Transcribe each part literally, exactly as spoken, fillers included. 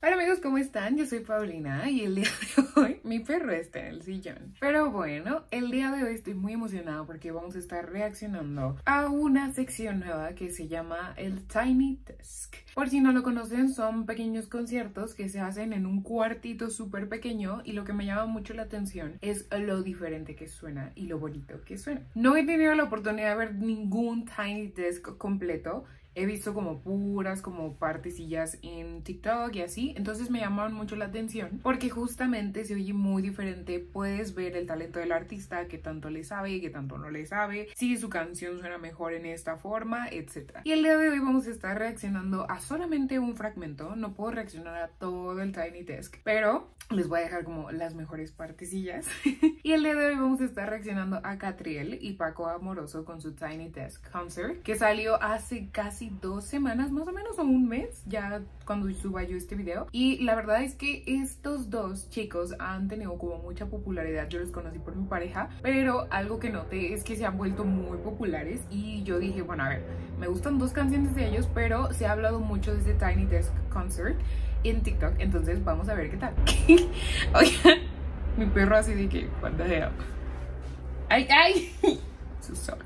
Hola amigos, ¿cómo están? Yo soy Paulina y el día de hoy mi perro está en el sillón. Pero bueno, el día de hoy estoy muy emocionada porque vamos a estar reaccionando a una sección nueva que se llama el Tiny Desk. Por si no lo conocen, son pequeños conciertos que se hacen en un cuartito súper pequeño y lo que me llama mucho la atención es lo diferente que suena y lo bonito que suena. No he tenido la oportunidad de ver ningún Tiny Desk completo. He visto como puras, como partecillas en TikTok y así. Entonces me llamaron mucho la atención porque justamente se oye muy diferente. Puedes ver el talento del artista, qué tanto le sabe, qué tanto no le sabe, si su canción suena mejor en esta forma, etcétera. Y el día de hoy vamos a estar reaccionando a solamente un fragmento. No puedo reaccionar a todo el Tiny Desk, pero les voy a dejar como las mejores partecillas. Y el día de hoy vamos a estar reaccionando a Catriel y Paco Amoroso con su Tiny Desk Concert, que salió hace casi dos semanas más o menos, o un mes ya cuando suba yo este video. Y la verdad es que estos dos chicos han tenido como mucha popularidad. Yo los conocí por mi pareja, pero algo que noté es que se han vuelto muy populares y yo dije, bueno, a ver, me gustan dos canciones de ellos, pero se ha hablado mucho de este Tiny Desk Concert en TikTok, entonces vamos a ver qué tal. Oigan, mi perro así de que, what the hell. Ay, ay, so sorry.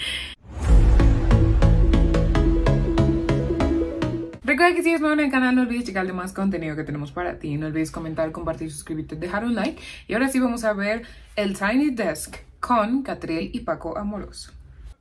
Recuerda que si eres nuevo en el canal no olvides checar de más contenido que tenemos para ti. No olvides comentar, compartir, suscribirte, dejar un like. Y ahora sí vamos a ver el Tiny Desk con Catriel y Paco Amoroso.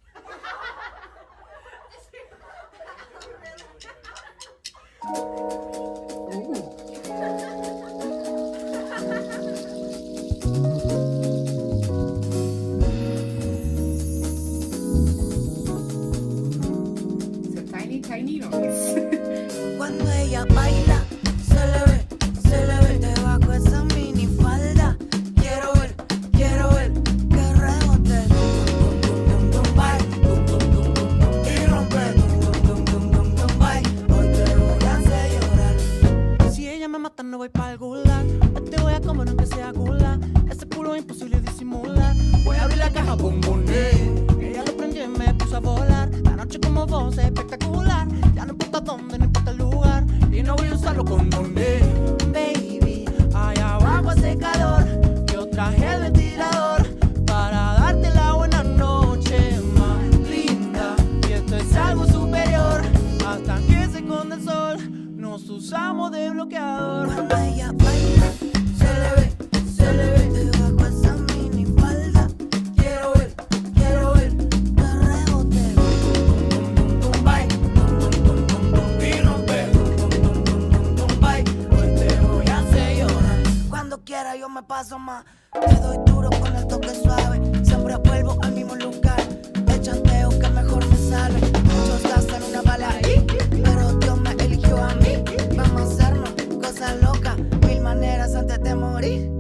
It's a tiny, tiny noise. Cuando ella baila, se le ve, se le ve debajo esa mini falda. Quiero ver, quiero ver que rebote. Dum, dum, dum, dum, bye. Dum, dum, dum, dum, dum, y rompe. Dum, dum, dum, dum, dum, bye. Hoy te voy a hacer llorar. Si ella me mata no voy para algún lado. Te voy a comer aunque sea gula. Ese culo es imposible disimular. Voy a abrir la caja, bum, bum, eh. Ella lo prendió y me puso a volar. La noche como vos es espectacular. Ya no importa dónde, no importa el lugar. Y no voy a usarlo con donde. Baby, allá abajo hace calor. Yo traje el ventilador para darte la buena noche más linda. Y esto es algo superior. Hasta que se esconde el sol, nos usamos de bloqueador. Cuando ella baila, se le ve, se le ve debajo esa mini falda. Quiero ver, quiero ver que rebote. Dum, dum, dum, bye. Dum, dum, dum, dum, dum, y rompe. Dum, dum, dum, dum, dum, bye. Hoy te voy a hacer llorar. Cuando quiera yo me paso más. Te doy duro con el toque suave. Siempre vuelvo al mismo lugar. El chanteo que mejor me sale. Muchos gastan una bala ahí, pero Dios me eligió a mí. Vamos a hacernos cosas locas, mil maneras antes de morir.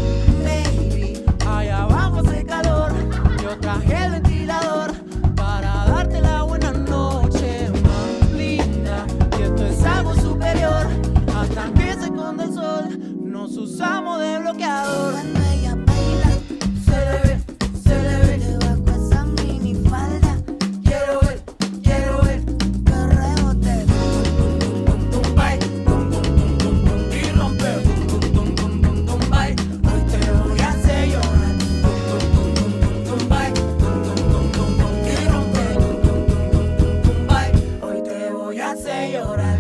Baby, allá abajo hace calor. Yo traje el ventilador para darte la buena noche más linda. Y esto es algo superior. Hasta que se esconde el sol, nos usamos de bloqueador. Cuando ella baila, se le ve, se le ve debajo esa mini falda. Quiero ver, quiero ver que rebote. Dum, dum, dum, dum, bye. Dum, dum, dum, dum, dum, y rompe. Dum, dum, dum, dum, dum, bye. Hoy te voy a hacer llorar. Dum, dum, dum, dum, dum, bye. Dum, dum, dum, dum, dum, y rompe. Dum, dum, dum, dum, dum, dum, bye. Hoy te voy a hacer llorar.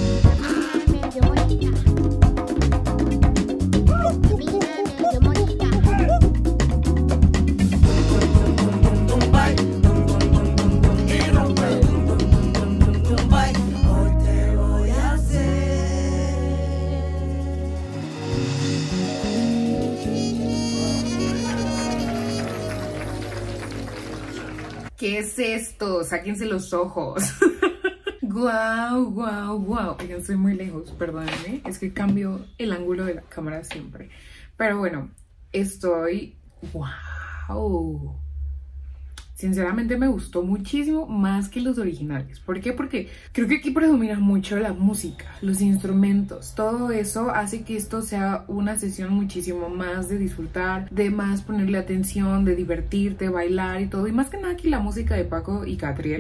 ¿Qué es esto? Sáquense los ojos. Guau, guau, guau. Oigan, estoy muy lejos, perdónenme. Es que cambio el ángulo de la cámara siempre. Pero bueno, estoy... ¡Wow! Sinceramente me gustó muchísimo más que los originales. ¿Por qué? Porque creo que aquí predomina mucho la música, los instrumentos. Todo eso hace que esto sea una sesión muchísimo más de disfrutar, de más ponerle atención, de divertirte, bailar y todo. Y más que nada aquí la música de Paco y Catriel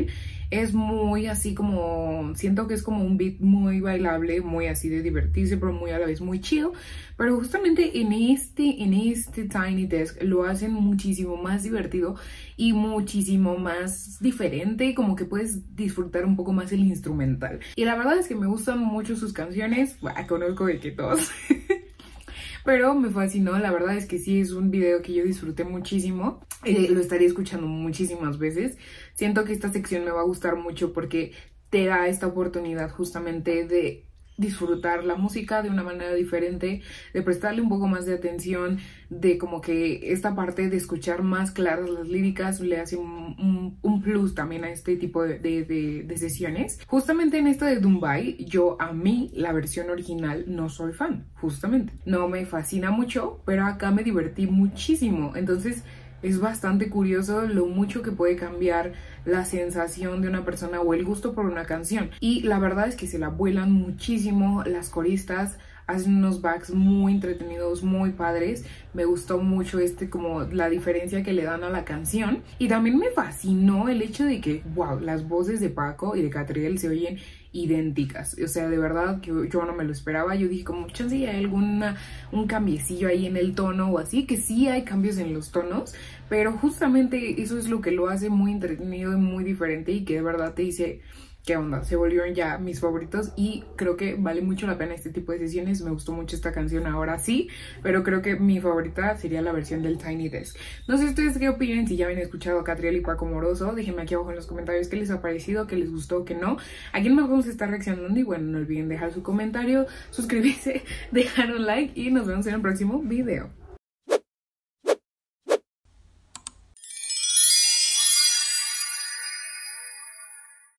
Es muy así como, siento que es como un beat muy bailable, muy así de divertirse, pero muy a la vez muy chill. Pero justamente en este, en este Tiny Desk lo hacen muchísimo más divertido y muchísimo más diferente, como que puedes disfrutar un poco más el instrumental. Y la verdad es que me gustan mucho sus canciones, bah, conozco de que todos. Pero me fascinó, la verdad es que sí es un video que yo disfruté muchísimo, eh, lo estaría escuchando muchísimas veces. Siento que esta sección me va a gustar mucho porque te da esta oportunidad justamente de disfrutar la música de una manera diferente, de prestarle un poco más de atención, de como que esta parte de escuchar más claras las líricas le hace un, un, un plus también a este tipo de, de, de, de sesiones. Justamente en esta de Dumbai, yo a mí la versión original no soy fan, justamente. No me fascina mucho, pero acá me divertí muchísimo, entonces es bastante curioso lo mucho que puede cambiar la sensación de una persona o el gusto por una canción. Y la verdad es que se la vuelan muchísimo las coristas, hacen unos backs muy entretenidos, muy padres. Me gustó mucho este como la diferencia que le dan a la canción. Y también me fascinó el hecho de que, wow, las voces de Paco y de Catriel se oyen idénticas, o sea, de verdad que yo, yo no me lo esperaba. Yo dije como, chance hay alguna un cambiecillo ahí en el tono o así, que sí hay cambios en los tonos, pero justamente eso es lo que lo hace muy entretenido y muy diferente y que de verdad te dice qué onda, se volvieron ya mis favoritos y creo que vale mucho la pena este tipo de sesiones. Me gustó mucho esta canción ahora sí, pero creo que mi favorita sería la versión del Tiny Desk. No sé ustedes qué opinan, si ya habían escuchado a Catriel y Paco Moroso, déjenme aquí abajo en los comentarios qué les ha parecido, qué les gustó, qué no, a quién más vamos a estar reaccionando y bueno, no olviden dejar su comentario, suscribirse, dejar un like y nos vemos en el próximo video.